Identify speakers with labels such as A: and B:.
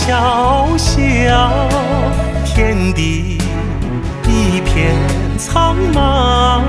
A: 小小，天地一片苍茫。